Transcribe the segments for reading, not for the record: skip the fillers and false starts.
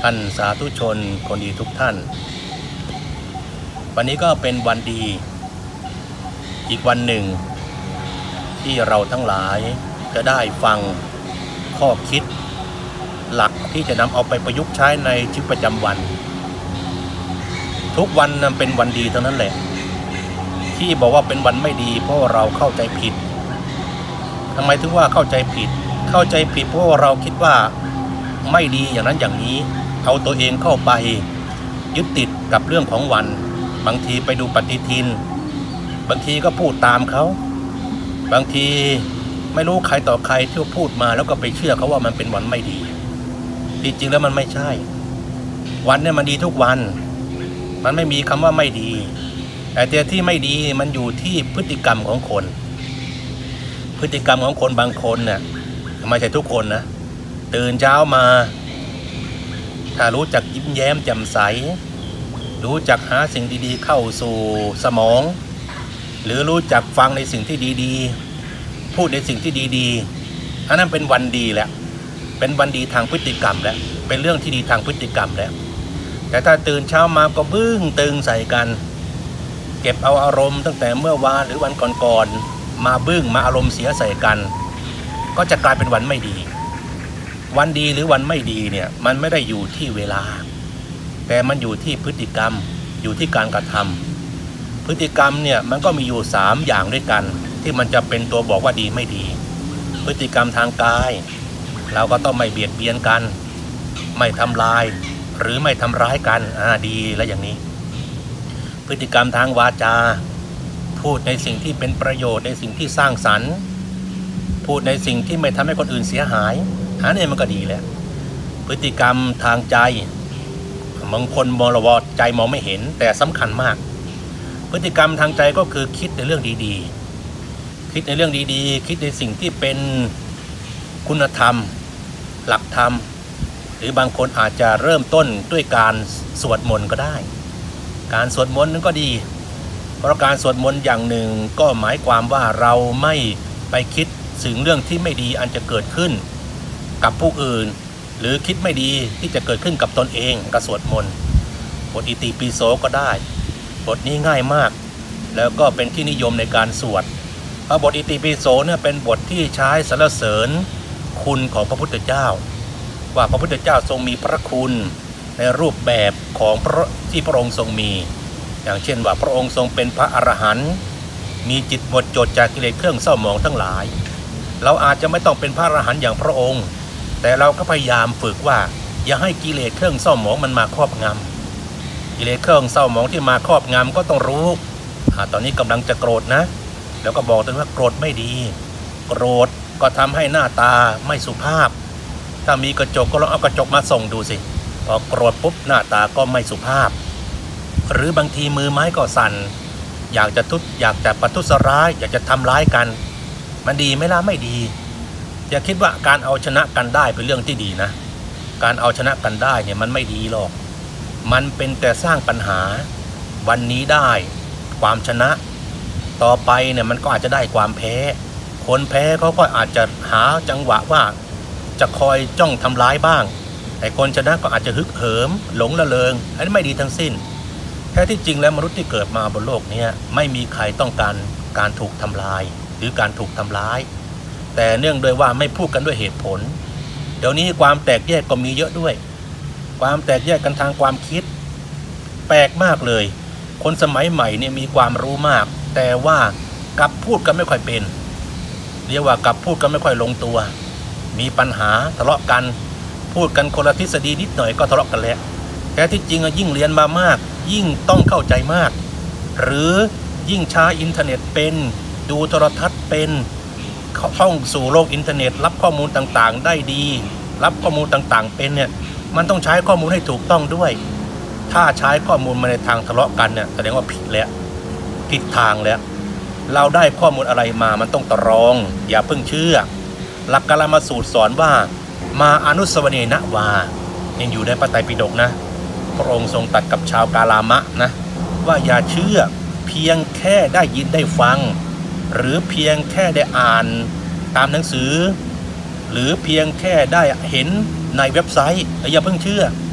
ท่านสาธุชนคนดีทุกท่านวันนี้ก็เป็นวันดีอีกวันหนึ่งที่เราทั้งหลายจะได้ฟังข้อคิดหลักที่จะนำเอาไปประยุกต์ใช้ในชีวิตประจำวันทุกวันนั้นเป็นวันดีเท่านั้นแหละที่บอกว่าเป็นวันไม่ดีเพราะเราเข้าใจผิดทำไมถึงว่าเข้าใจผิดเพราะว่าเราคิดว่าไม่ดีอย่างนั้นอย่างนี้เอาตัวเองเข้าไปยึดติดกับเรื่องของวันบางทีไปดูปฏิทินบางทีก็พูดตามเขาบางทีไม่รู้ใครต่อใครที่พูดมาแล้วก็ไปเชื่อเขาว่ามันเป็นวันไม่ดีจริงๆแล้วมันไม่ใช่วันเนี่ยมันดีทุกวันมันไม่มีคำว่าไม่ดีแต่ที่ไม่ดีมันอยู่ที่พฤติกรรมของคนพฤติกรรมของคนบางคนเนี่ยไม่ใช่ทุกคนนะตื่นเช้ามาถ้ารู้จักยิ้มแย้มแจ่มใสรู้จักหาสิ่งดีๆเข้าสู่สมองหรือรู้จักฟังในสิ่งที่ดีๆพูดในสิ่งที่ดีๆอันนั้นเป็นวันดีแล้วเป็นวันดีทางพฤติกรรมแล้วเป็นเรื่องที่ดีทางพฤติกรรมแล้วแต่ถ้าตื่นเช้ามาก็บึ้งตึงใส่กันเก็บเอาอารมณ์ตั้งแต่เมื่อวานหรือวันก่อนๆมาบึ้งมาอารมณ์เสียใส่กันก็จะกลายเป็นวันไม่ดีวันดีหรือวันไม่ดีเนี่ยมันไม่ได้อยู่ที่เวลาแต่มันอยู่ที่พฤติกรรมอยู่ที่การกระทำพฤติกรรมเนี่ยมันก็มีอยู่3อย่างด้วยกันที่มันจะเป็นตัวบอกว่าดีไม่ดีพฤติกรรมทางกายเราก็ต้องไม่เบียดเบียนกันไม่ทำลายหรือไม่ทำร้ายกันดีและอย่างนี้พฤติกรรมทางวาจาพูดในสิ่งที่เป็นประโยชน์ในสิ่งที่สร้างสรรค์พูดในสิ่งที่ไม่ทำให้คนอื่นเสียหายเนี่ยมันก็ดีแล้วพฤติกรรมทางใจบางคนมองละวอใจมองไม่เห็นแต่สำคัญมากพฤติกรรมทางใจก็คือคิดในเรื่องดีๆคิดในเรื่องดีๆคิดในสิ่งที่เป็นคุณธรรมหลักธรรมหรือบางคนอาจจะเริ่มต้นด้วยการสวดมนต์ก็ได้การสวดมนต์นั้นก็ดีเพราะการสวดมนต์อย่างหนึ่งก็หมายความว่าเราไม่ไปคิดถึงเรื่องที่ไม่ดีอันจะเกิดขึ้นกับผู้อื่นหรือคิดไม่ดีที่จะเกิดขึ้นกับตนเองก็สวดมนต์บทอิติปิโสก็ได้บทนี้ง่ายมากแล้วก็เป็นที่นิยมในการสวดเพราะบทอิติปิโสเนี่ยเป็นบทที่ใช้สรรเสริญคุณของพระพุทธเจ้าว่าพระพุทธเจ้าทรงมีพระคุณในรูปแบบของที่พระองค์ทรงมีอย่างเช่นว่าพระองค์ทรงเป็นพระอรหันต์มีจิตหมดจดจากกิเลสเครื่องเศร้าหมองทั้งหลายเราอาจจะไม่ต้องเป็นพระอรหันต์อย่างพระองค์แต่เราก็พยายามฝึกว่าอย่าให้กิเลสเครื่องเศร้าหมองมันมาครอบงำกิเลสเครื่องเศร้าหมองที่มาครอบงำก็ต้องรู้ตอนนี้กำลังจะโกรธนะแล้วก็บอกตัวว่าโกรธไม่ดีโกรธก็ทำให้หน้าตาไม่สุภาพถ้ามีกระจกก็ลองเอากระจกมาส่องดูสิพอโกรธปุ๊บหน้าตาก็ไม่สุภาพหรือบางทีมือไม้ก็สั่นอยากจะประทุษร้ายอยากจะทำร้ายกันมันดีไหมล่ะไม่ดีอย่าคิดว่าการเอาชนะกันได้เป็นเรื่องที่ดีนะการเอาชนะกันได้เนี่ยมันไม่ดีหรอกมันเป็นแต่สร้างปัญหาวันนี้ได้ความชนะต่อไปเนี่ยมันก็อาจจะได้ความแพ้คนแพ้เขาก็อาจจะหาจังหวะว่าจะคอยจ้องทำร้ายบ้างแต่คนชนะก็อาจจะฮึกเหิมหลงละเลงอันนี้ไม่ดีทั้งสิ้นแท้ที่จริงแล้วมนุษย์ที่เกิดมาบนโลกนี้ไม่มีใครต้องการถูกทำลายหรือการถูกทำร้ายแต่เนื่องโดยว่าไม่พูดกันด้วยเหตุผลเดี๋ยวนี้ความแตกแยกก็มีเยอะด้วยความแตกแยกกันทางความคิดแปลกมากเลยคนสมัยใหม่เนี่ยมีความรู้มากแต่ว่ากลับพูดกันไม่ค่อยเป็นเรียกว่ากลับพูดกันไม่ค่อยลงตัวมีปัญหาทะเลาะกันพูดกันคนละทฤษฎีนิดหน่อยก็ทะเลาะกันแล้วแท้ที่จริงยิ่งเรียนมามากยิ่งต้องเข้าใจมากหรือยิ่งใช้อินเทอร์เน็ตเป็นดูโทรทัศน์เป็นท่องสู่โลกอินเทอร์เน็ตรับข้อมูลต่างๆได้ดีรับข้อมูลต่างๆเป็นเนี่ยมันต้องใช้ข้อมูลให้ถูกต้องด้วยถ้าใช้ข้อมูลมาในทางทะเลาะกันเนี่ยแสดงว่าผิดแล้วผิดทางแล้วเราได้ข้อมูลอะไรมามันต้องตรองอย่าเพิ่งเชื่อหลักกาลมาสูตรสอนว่ามาอนุสวเนนะวายังอยู่ในพระไตรปิฎกนะพระองค์ทรงตรัสกับชาวกาลามะนะว่าอย่าเชื่อเพียงแค่ได้ยินได้ฟังหรือเพียงแค่ได้อ่านตามหนังสือหรือเพียงแค่ได้เห็นในเว็บไซต์อย่าเพิ่งเชื่อ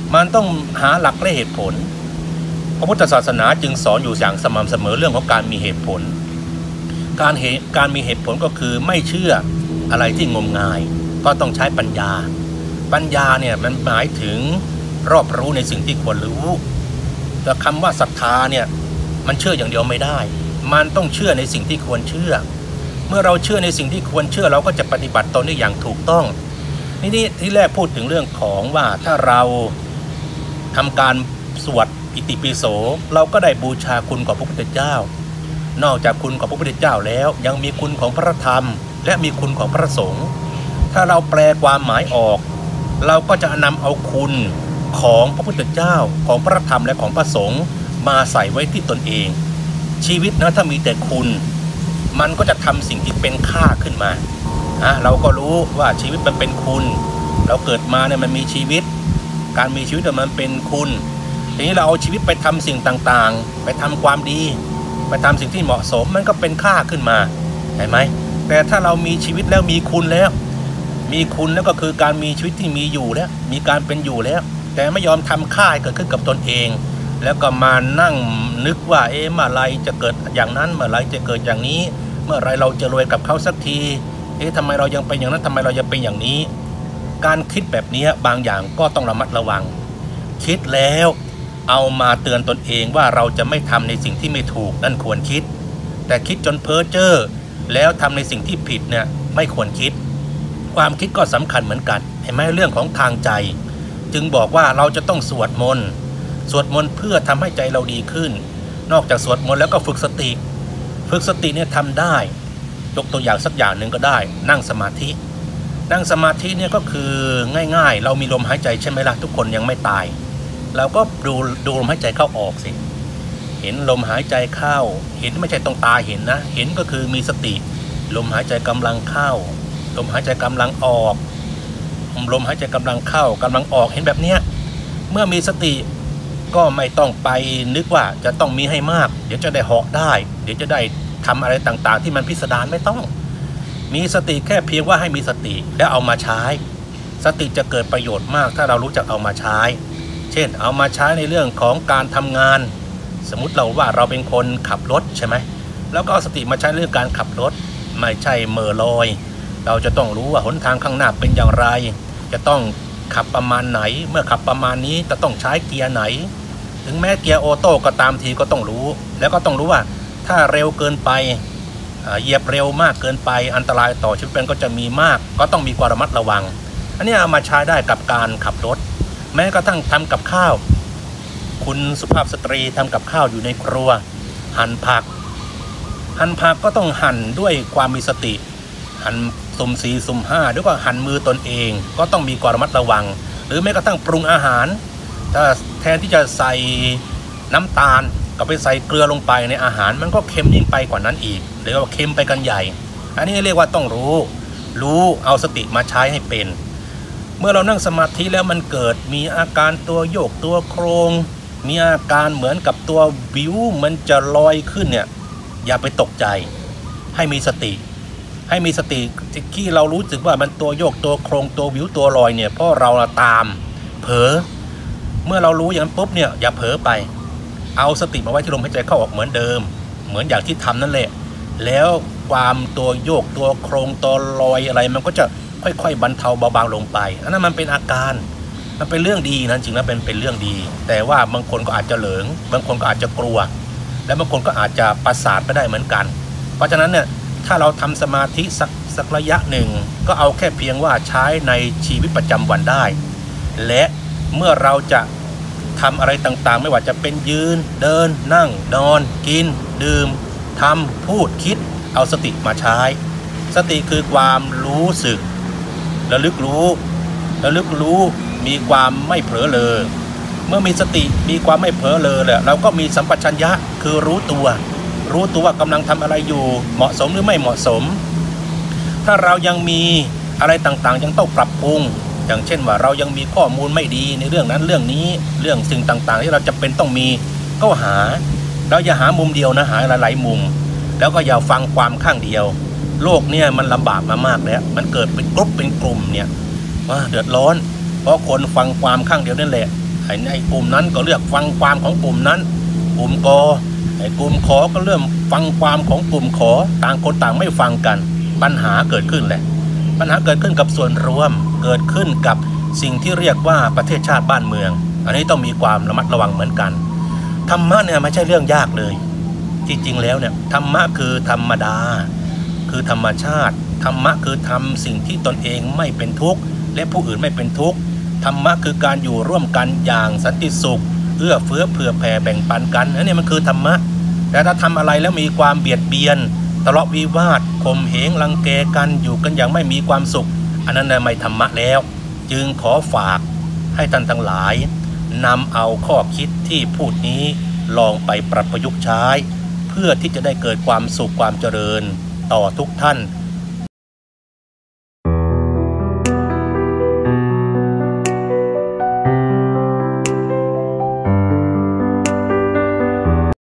มันต้องหาหลักและเหตุผลพระพุทธศาสนาจึงสอนอยู่อย่างสม่ำเสมอเรื่องของการมีเหตุผลการมีเหตุผลก็คือไม่เชื่ออะไรที่งมงายก็ต้องใช้ปัญญาเนี่ยมันหมายถึงรอบรู้ในสิ่งที่ควรรู้แต่คำว่าศรัทธาเนี่ยมันเชื่ออย่างเดียวไม่ได้มันต้องเชื่อในสิ่งที่ควรเชื่อเมื่อเราเชื่อในสิ่งที่ควรเชื่อเราก็จะปฏิบัติตนได้อย่างถูกต้องนี่ที่แรกพูดถึงเรื่องของว่าถ้าเราทำการสวดอิติปิโสเราก็ได้บูชาคุณของพระพุทธเจ้านอกจากคุณของพระพุทธเจ้าแล้วยังมีคุณของพระธรรมและมีคุณของพระสงฆ์ถ้าเราแปลความหมายออกเราก็จะนำเอาคุณของพระพุทธเจ้าของพระธรรมและของพระสงฆ์มาใส่ไว้ที่ตนเองชีวิตนะถ้ามีแต่คุณมันก็จะทำสิ่งที่เป็นค่าขึ้นมาเราก็รู้ว่าชีวิตมันเป็นคุณเราเกิดมาเนี่ยมันมีชีวิตการมีชีวิตมันเป็นคุณทีนี้เราเอาชีวิตไปทำสิ่งต่างๆไปทำความดีไปทำสิ่งที่เหมาะสมมันก็เป็นค่าขึ้นมาเห็นไหมแต่ถ้าเรามีชีวิตแล้วมีคุณแล้วก็คือการมีชีวิตที่มีอยู่แล้วมีการเป็นอยู่แล้วแต่ไม่ยอมทำค่าให้เกิดขึ้นกับตนเองแล้วก็มานั่งนึกว่าเมื่อไรจะเกิดอย่างนั้นเมื่อไรจะเกิดอย่างนี้เมื่อไรเราจะรวยกับเขาสักทีทำไมเรายังเป็นอย่างนั้นทำไมเรายังเป็นอย่างนี้การคิดแบบนี้บางอย่างก็ต้องระมัดระวังคิดแล้วเอามาเตือนตนเองว่าเราจะไม่ทำในสิ่งที่ไม่ถูกนั่นควรคิดแต่คิดจนเพ้อเจ้อแล้วทำในสิ่งที่ผิดเนี่ยไม่ควรคิดความคิดก็สำคัญเหมือนกันเห็นไหมเรื่องของทางใจจึงบอกว่าเราจะต้องสวดมนต์เพื่อทำให้ใจเราดีขึ้นนอกจากสวดมนต์แล้วก็ฝึกสติเนี่ยทำได้ยกตัวอย่างสักอย่างหนึ่งก็ได้นั่งสมาธิเนี่ยก็คือง่ายๆเรามีลมหายใจใช่ไหมล่ะทุกคนยังไม่ตายเราก็ดูลมหายใจเข้าออกสิเห็นลมหายใจเข้าเห็นไม่ใช่ตรงตาเห็นนะเห็นก็คือมีสติลมหายใจกำลังเข้าลมหายใจกำลังออกลมหายใจกำลังเข้ากำลังออกเห็นแบบเนี้ยเมื่อมีสติก็ไม่ต้องไปนึกว่าจะต้องมีให้มากเดี๋ยวจะได้เหาะได้เดี๋ยวจะได้ทำอะไรต่างๆที่มันพิสดารไม่ต้องมีสติแค่เพียงว่าให้มีสติแล้วเอามาใช้สติจะเกิดประโยชน์มากถ้าเรารู้จักเอามาใช้เช่นเอามาใช้ในเรื่องของการทำงานสมมุติเราเป็นคนขับรถใช่ไหมแล้วก็เอาสติมาใช้เรื่องการขับรถไม่ใช่เม่อลอยเราจะต้องรู้ว่าหนทางข้างหน้าเป็นอย่างไรจะต้องขับประมาณไหนเมื่อขับประมาณนี้จะต้องใช้เกียร์ไหนถึงแม้เกียร์ออโต้ก็ตามทีก็ต้องรู้แล้วก็ต้องรู้ว่าถ้าเร็วเกินไปเหยียบเร็วมากเกินไปอันตรายต่อชีวิตเป็นก็จะมีมากก็ต้องมีความระมัดระวังอันนี้เอามาใช้ได้กับการขับรถแม้กระทั่งทำกับข้าวคุณสุภาพสตรีทำกับข้าวอยู่ในครัวหั่นผักก็ต้องหั่นด้วยความมีสติหั่นสุ่ม4สุ่ม5ด้วยก็หั่นมือตนเองก็ต้องมีความระมัดระวังหรือแม้กระทั่งปรุงอาหารถ้าแทนที่จะใส่น้ำตาลก็ไปใส่เกลือลงไปในอาหารมันก็เค็มยิ่งไปกว่านั้นอีกหรือว่าเค็มไปกันใหญ่อันนี้เรียกว่าต้องรู้เอาสติมาใช้ให้เป็นเมื่อเรานั่งสมาธิแล้วมันเกิดมีอาการตัวโยกตัวโครงมีอาการเหมือนกับตัววิวมันจะลอยขึ้นเนี่ยอย่าไปตกใจให้มีสติที่เรารู้สึกว่ามันตัวโยกตัวโครงตัววิวตัวลอยเนี่ยเพราะเราตามเผลอเมื่อเรารู้อย่างนั้นปุ๊บเนี่ยอย่าเผลอไปเอาสติมาไว้ที่ลมหายใจเข้าออกเหมือนเดิมเหมือนอย่างที่ทำนั่นแหละแล้วความตัวโยกตัวโครงตัวลอยอะไรมันก็จะค่อยๆบรรเทาเบาบางลงไปอันนั้นมันเป็นอาการมันเป็นเรื่องดีนะจริงแล้วเป็นเรื่องดีแต่ว่าบางคนก็อาจจะเหลิงบางคนก็อาจจะกลัวและบางคนก็อาจจะประสาทไปได้เหมือนกันเพราะฉะนั้นเนี่ยถ้าเราทำสมาธิสักระยะหนึ่งก็เอาแค่เพียงว่าใช้ในชีวิตประจำวันได้และเมื่อเราจะทำอะไรต่างๆไม่ว่าจะเป็นยืนเดินนั่งนอนกินดื่มทำพูดคิดเอาสติมาใช้สติคือความรู้สึกระลึกรู้มีความไม่เผลอเลยเมื่อมีสติมีความไม่เผลอเลยแหละเราก็มีสัมปชัญญะคือรู้ตัวว่ากำลังทำอะไรอยู่เหมาะสมหรือไม่เหมาะสมถ้าเรายังมีอะไรต่างๆยังต้องปรับปรุงอย่างเช่นว่าเรายังมีข้อมูลไม่ดีในเรื่องนั้นเรื่องนี้เรื่องสิ่งต่างๆที่เราจำเป็นต้องมีก็เราอย่าหามุมเดียวนะหาหลายมุมแล้วก็อย่าฟังความข้างเดียวโลกเนี่ยมันลำบากมามากแล้วมันเกิดเป็นกลุ่มเนี่ยเดือดร้อนเพราะคนฟังความข้างเดียวนั่นแหละในกลุ่มนั้นก็เลือกฟังความของกลุ่มนั้นกลุ่มกกลุ่มขอก็เริ่มฟังความของกลุ่มขอต่างคนต่างไม่ฟังกันปัญหาเกิดขึ้นแหละปัญหาเกิดขึ้นกับส่วนรวมเกิดขึ้นกับสิ่งที่เรียกว่าประเทศชาติบ้านเมืองอันนี้ต้องมีความระมัดระวังเหมือนกันธรรมะเนี่ยไม่ใช่เรื่องยากเลยจริงๆแล้วเนี่ยธรรมะคือธรรมดาคือธรรมชาติธรรมะคือทำสิ่งที่ตนเองไม่เป็นทุกข์และผู้อื่นไม่เป็นทุกข์ธรรมะคือการอยู่ร่วมกันอย่างสันติสุขเอื้อเฟื้อเผื่อแผ่แบ่งปันกันอันนี้มันคือธรรมะแต่ถ้าทำอะไรแล้วมีความเบียดเบียนทะเลาะวิวาทข่มเหงรังแกกันอยู่กันอย่างไม่มีความสุขอันนั้นไม่ธรรมะแล้วจึงขอฝากให้ท่านทั้งหลายนำเอาข้อคิดที่พูดนี้ลองไปปรับประยุกต์ใช้เพื่อที่จะได้เกิดความสุขความเจริญต่อทุกท่าน